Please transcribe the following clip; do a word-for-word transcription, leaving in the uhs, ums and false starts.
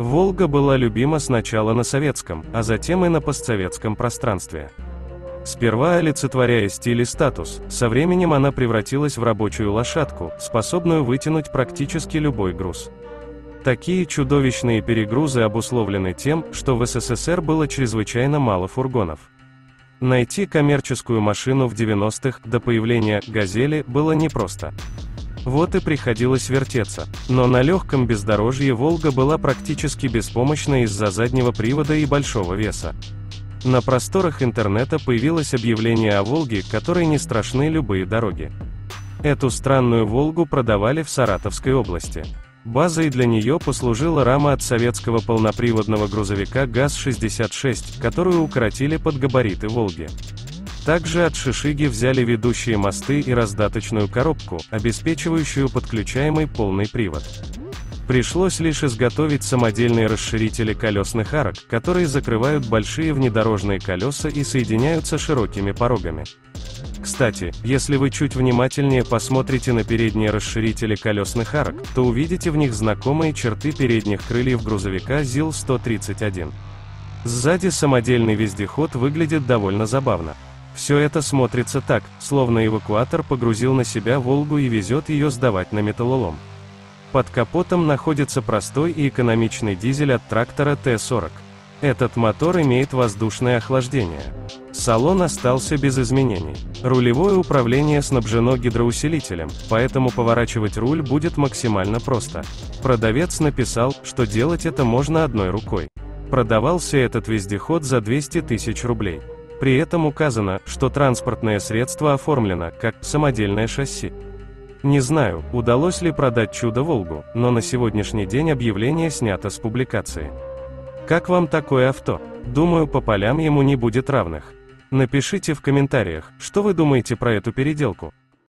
Волга была любима сначала на советском, а затем и на постсоветском пространстве. Сперва олицетворяя стиль и статус, со временем она превратилась в рабочую лошадку, способную вытянуть практически любой груз. Такие чудовищные перегрузы обусловлены тем, что в СССР было чрезвычайно мало фургонов. Найти коммерческую машину в девяностых, до появления «Газели», было непросто. Вот и приходилось вертеться. Но на легком бездорожье «Волга» была практически беспомощна из-за заднего привода и большого веса. На просторах интернета появилось объявление о «Волге», которой не страшны любые дороги. Эту странную «Волгу» продавали в Саратовской области. Базой для нее послужила рама от советского полноприводного грузовика ГАЗ шестьдесят шесть, которую укоротили под габариты «Волги». Также от «Шишиги» взяли ведущие мосты и раздаточную коробку, обеспечивающую подключаемый полный привод. Пришлось лишь изготовить самодельные расширители колесных арок, которые закрывают большие внедорожные колеса и соединяются широкими порогами. Кстати, если вы чуть внимательнее посмотрите на передние расширители колесных арок, то увидите в них знакомые черты передних крыльев грузовика ЗИЛ сто тридцать один. Сзади самодельный вездеход выглядит довольно забавно. Все это смотрится так, словно эвакуатор погрузил на себя «Волгу» и везет ее сдавать на металлолом. Под капотом находится простой и экономичный дизель от трактора Т сорок. Этот мотор имеет воздушное охлаждение. Салон остался без изменений. Рулевое управление снабжено гидроусилителем, поэтому поворачивать руль будет максимально просто. Продавец написал, что делать это можно одной рукой. Продавался этот вездеход за двести тысяч рублей. При этом указано, что транспортное средство оформлено как самодельное шасси. Не знаю, удалось ли продать чудо-Волгу, но на сегодняшний день объявление снято с публикации. Как вам такое авто? Думаю, по полям ему не будет равных. Напишите в комментариях, что вы думаете про эту переделку.